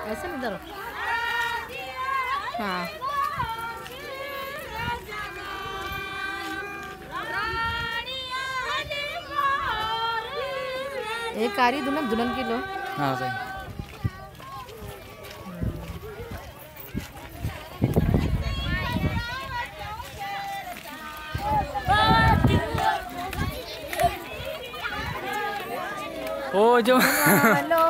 ऐसे इधर। हाँ एक कारी दुल्हन दुल्हन की लो। हाँ सही। ओ जो